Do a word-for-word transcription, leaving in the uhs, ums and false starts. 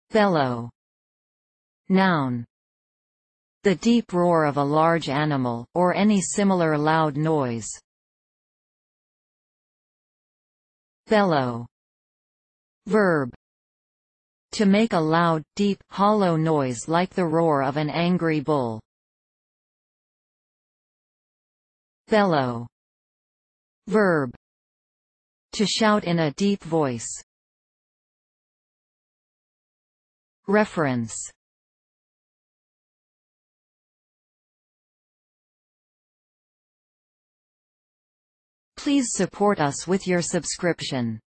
Bellow. Noun. The deep roar of a large animal, or any similar loud noise. Bellow. Verb. To make a loud, deep, hollow noise like the roar of an angry bull. Bellow. Verb. To shout in a deep voice. Reference. Please support us with your subscription.